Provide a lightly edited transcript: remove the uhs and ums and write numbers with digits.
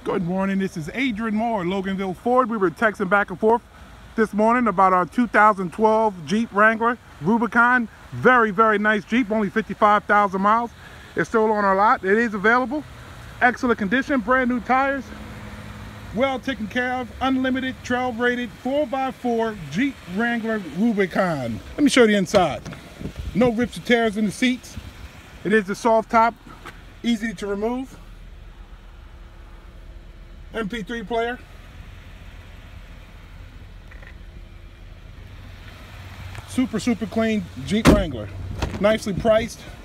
Good morning, this is Adrian Moore, Loganville Ford. We were texting back and forth this morning about our 2012 Jeep Wrangler Rubicon. Very, very nice Jeep, only 55,000 miles. It's still on our lot. It is available. Excellent condition, brand new tires. Well taken care of, unlimited, trail rated, 4x4 Jeep Wrangler Rubicon. Let me show you the inside. No rips or tears in the seats. It is a soft top, easy to remove. MP3 player. Super clean Jeep Wrangler. Nicely priced.